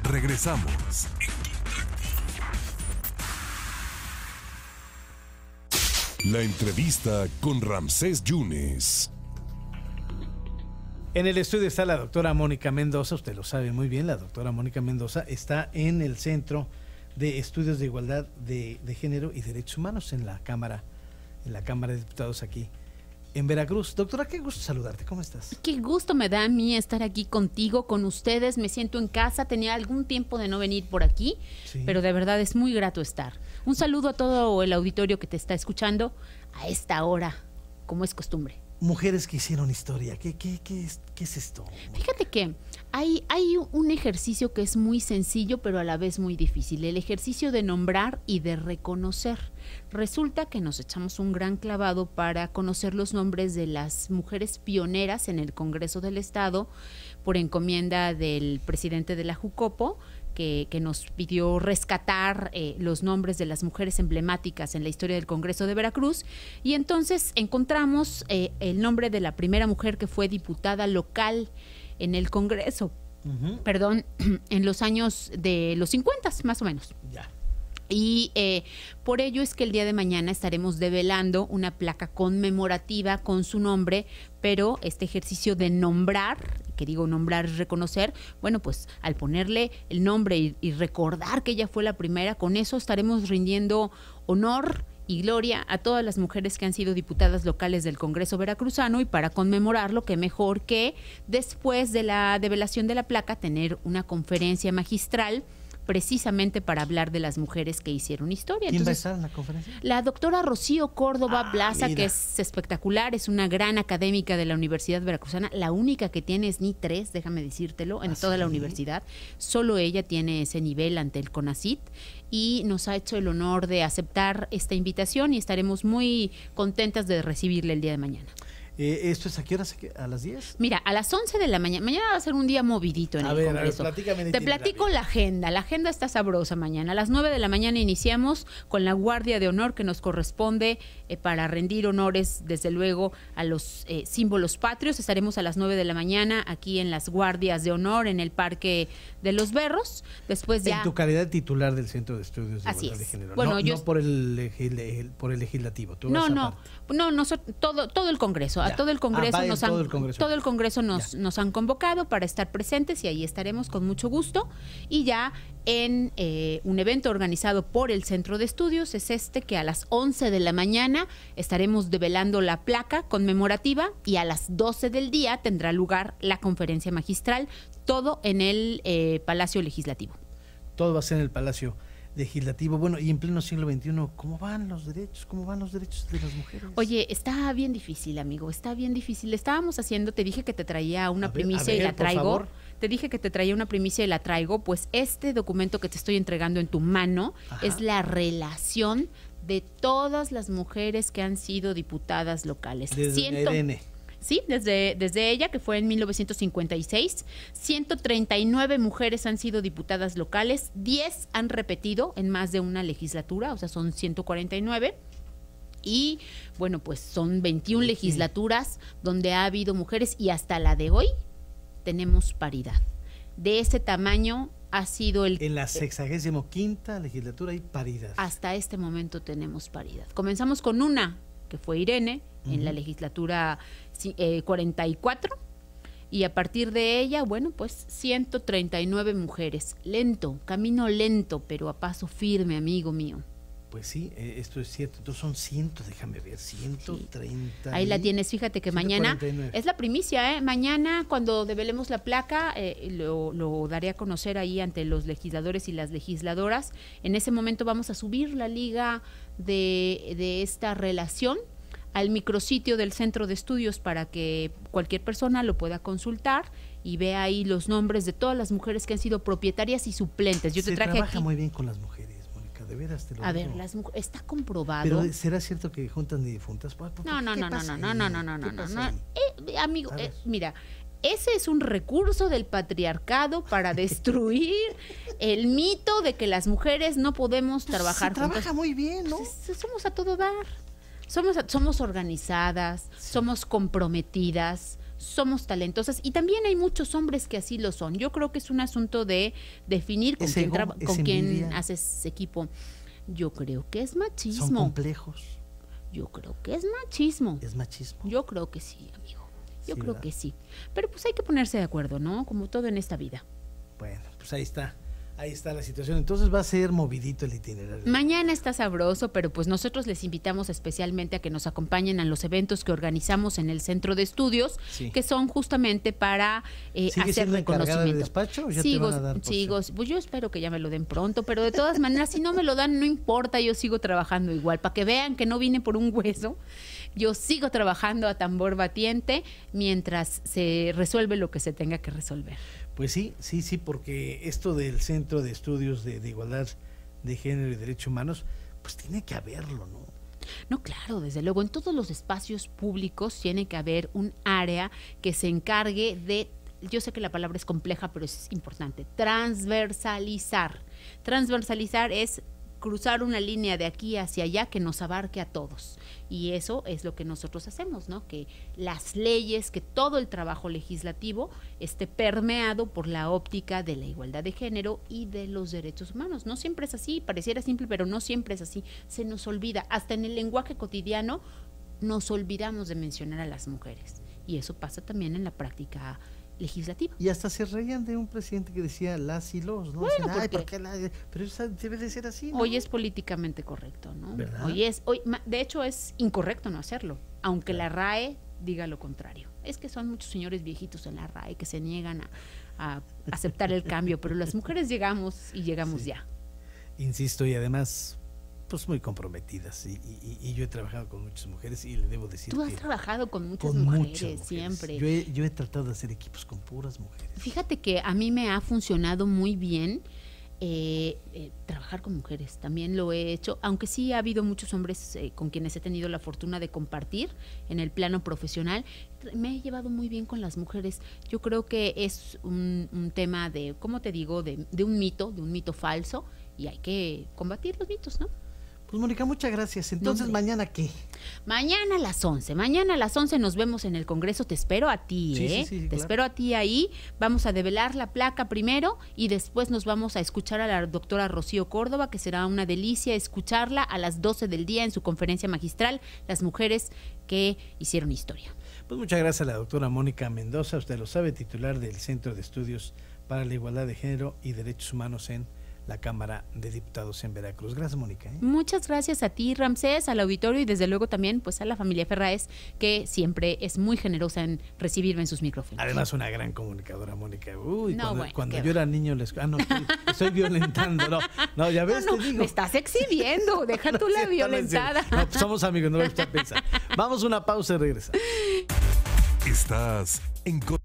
Regresamos. La entrevista con Ramsés Yunes. En el estudio está la doctora Mónica Mendoza, usted lo sabe muy bien, la doctora Mónica Mendoza está en el Centro de Estudios de Igualdad de Género y Derechos Humanos en la Cámara de Diputados aquí en Veracruz. Doctora, qué gusto saludarte, ¿cómo estás? Qué gusto me da a mí estar aquí contigo, con ustedes, me siento en casa, tenía algún tiempo de no venir por aquí, sí, pero de verdad es muy grato estar. Un saludo a todo el auditorio que te está escuchando a esta hora, como es costumbre. Mujeres que hicieron historia, ¿qué es esto? Fíjate que hay un ejercicio que es muy sencillo, pero a la vez muy difícil, el ejercicio de nombrar y de reconocer. Resulta que nos echamos un gran clavado para conocer los nombres de las mujeres pioneras en el Congreso del Estado, por encomienda del presidente de la Jucopo, que nos pidió rescatar los nombres de las mujeres emblemáticas en la historia del Congreso de Veracruz, y entonces encontramos el nombre de la primera mujer que fue diputada local en el Congreso, en los años de los 50 más o menos. Ya. Y por ello es que el día de mañana estaremos develando una placa conmemorativa con su nombre, pero este ejercicio de nombrar, que digo nombrar es reconocer, bueno, pues al ponerle el nombre y recordar que ella fue la primera, con eso estaremos rindiendo honor y gloria a todas las mujeres que han sido diputadas locales del Congreso veracruzano, y para conmemorarlo, qué mejor que después de la develación de la placa tener una conferencia magistral precisamente para hablar de las mujeres que hicieron historia. ¿Quién va a estar en la conferencia? La doctora Rocío Córdoba Plaza, mira, que es espectacular, es una gran académica de la Universidad Veracruzana, la única que tiene SNI 3, déjame decírtelo, en toda la universidad. Solo ella tiene ese nivel ante el CONACYT, y nos ha hecho el honor de aceptar esta invitación y estaremos muy contentas de recibirle el día de mañana. ¿Esto es a qué horas? ¿A las 10? Mira, a las 11 de la mañana. Mañana va a ser un día movidito en el Congreso. Te platico la agenda. La agenda está sabrosa mañana. A las 9 de la mañana iniciamos con la guardia de honor que nos corresponde para rendir honores, desde luego, a los símbolos patrios. Estaremos a las 9 de la mañana aquí en las guardias de honor en el Parque de los Berros. Después ya... En tu calidad de titular del Centro de Estudios de Igualdad de Género. Bueno, no por el legislativo. Tú no, vas no, todo el Congreso. A todo el Congreso todo el Congreso nos han convocado para estar presentes, y ahí estaremos con mucho gusto. Y ya en un evento organizado por el Centro de Estudios es que a las 11 de la mañana estaremos develando la placa conmemorativa, y a las 12 del día tendrá lugar la conferencia magistral, todo en el Palacio Legislativo. Todo va a ser en el Palacio Legislativo. Bueno, y en pleno siglo XXI, ¿cómo van los derechos de las mujeres? Oye, está bien difícil, amigo, está bien difícil. Estábamos haciendo, te dije que te traía una primicia y la traigo. Te dije que te traía una primicia y la traigo. Pues este documento que te estoy entregando en tu mano es la relación de todas las mujeres que han sido diputadas locales. Sí, desde ella, que fue en 1956, 139 mujeres han sido diputadas locales, 10 han repetido en más de una legislatura, o sea, son 149. Y bueno, pues son 21 legislaturas donde ha habido mujeres, y hasta la de hoy tenemos paridad. De ese tamaño ha sido en la 65ª legislatura hay paridad. Hasta este momento tenemos paridad. Comenzamos con una, que fue Irene, en la legislatura 44, y a partir de ella, bueno, pues 139 mujeres. Camino lento, pero a paso firme, amigo mío. Pues sí, esto es cierto. Entonces son 130. Sí. Ahí la tienes, fíjate que 149. Mañana es la primicia, Mañana, cuando develemos la placa, lo daré a conocer ahí ante los legisladores y las legisladoras. En ese momento vamos a subir la liga de esta relación al micrositio del Centro de Estudios para que cualquier persona lo pueda consultar y vea ahí los nombres de todas las mujeres que han sido propietarias y suplentes. Yo te traje trabaja aquí. Muy bien con las mujeres, Mónica, de veras te lo digo. A ver, está comprobado. Pero ¿será cierto que juntan de difuntas? No. Amigo, mira, ese es un recurso del patriarcado para destruir el mito de que las mujeres no podemos trabajar juntas. Trabaja muy bien, ¿no? Somos a todo dar. Somos organizadas, somos comprometidas, somos talentosas y también hay muchos hombres que así lo son. Yo creo que es un asunto de definir con quién haces equipo. Yo creo que es machismo. Son complejos. Yo creo que es machismo. ¿Es machismo? Yo creo que sí, amigo. Yo Sí, creo ¿verdad? que sí. Pero pues hay que ponerse de acuerdo, ¿no? Como todo en esta vida. Bueno, pues ahí está la situación. Entonces va a ser movidito el itinerario. Mañana está sabroso, pero pues nosotros les invitamos especialmente a que nos acompañen a los eventos que organizamos en el Centro de Estudios, Sí. que son justamente para ¿Sigue hacer siendo encargada de reconocimiento. despacho o ya te van a dar por Sigo, pues yo espero que ya me lo den pronto, pero de todas maneras, si no me lo dan, no importa, yo sigo trabajando igual, para que vean que no vine por un hueso. Yo sigo trabajando a tambor batiente mientras se resuelve lo que se tenga que resolver. Pues sí, porque esto del Centro de Estudios de Igualdad de Género y Derechos Humanos, pues tiene que haberlo, ¿no? No, claro, desde luego, en todos los espacios públicos tiene que haber un área que se encargue de, yo sé que la palabra es compleja, pero es importante, transversalizar. Transversalizar es cruzar una línea de aquí hacia allá que nos abarque a todos. Y eso es lo que nosotros hacemos, ¿no? Que las leyes, que todo el trabajo legislativo esté permeado por la óptica de la igualdad de género y de los derechos humanos. No siempre es así, pareciera simple, pero no siempre es así. Se nos olvida, hasta en el lenguaje cotidiano nos olvidamos de mencionar a las mujeres. Y eso pasa también en la práctica legislativa. Y hasta se reían de un presidente que decía las y los, ¿no? Bueno, Decían, porque ¿por qué la? Pero eso debe de ser así, ¿no? Hoy es políticamente correcto, ¿no? ¿Verdad? De hecho es incorrecto no hacerlo, aunque Claro. la RAE diga lo contrario. Es que son muchos señores viejitos en la RAE que se niegan a aceptar el cambio, pero las mujeres llegamos y llegamos Sí. ya. Insisto, y además, pues muy comprometidas. Y yo he trabajado con muchas mujeres y le debo decir Tú has que trabajado con muchas con mujeres, muchas mujeres. siempre. Yo he tratado de hacer equipos con puras mujeres. Fíjate que a mí me ha funcionado muy bien trabajar con mujeres. También lo he hecho, aunque sí ha habido muchos hombres con quienes he tenido la fortuna de compartir en el plano profesional. Me he llevado muy bien con las mujeres. Yo creo que es un tema de, ¿cómo te digo? De un mito falso, y hay que combatir los mitos, ¿no? Pues Mónica, muchas gracias. Entonces, hombre. ¿mañana qué? Mañana a las 11. Mañana a las 11 nos vemos en el Congreso. Te espero a ti, Sí, ¿eh? sí, sí, Te claro. espero a ti ahí. Vamos a develar la placa primero y después nos vamos a escuchar a la doctora Rocío Córdoba, que será una delicia escucharla a las 12 del día en su conferencia magistral, Las mujeres que hicieron historia. Pues muchas gracias a la doctora Mónica Mendoza, usted lo sabe, titular del Centro de Estudios para la Igualdad de Género y Derechos Humanos en la Cámara de Diputados en Veracruz. Gracias, Mónica. Muchas gracias a ti, Ramsés, al auditorio y desde luego también pues a la familia Ferraez, que siempre es muy generosa en recibirme en sus micrófonos. Además, una gran comunicadora, Mónica. Uy, No, cuando qué yo era niño les... no, estoy violentando, no, ya ves, No, te digo. me estás exhibiendo, deja tú la No es cierto, no es cierto. violentada. No, pues somos amigos, no lo está pensando. Vamos a una pausa y regresamos. Estás en